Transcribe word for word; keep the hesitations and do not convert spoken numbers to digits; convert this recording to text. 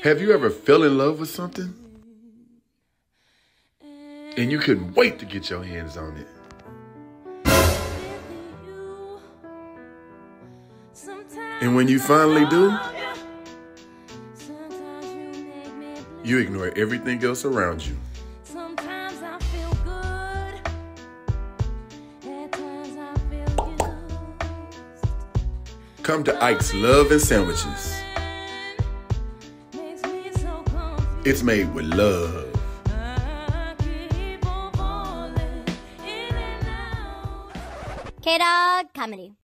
Have you ever fell in love with something and you couldn't wait to get your hands on it? And when you finally do, you ignore everything else around you. Sometimes I feel good, at times I feel used. Come to Ike's Love and Sandwiches. Makes me so confused. It's made with love. I keep on falling in and out. K-Dog Comedy.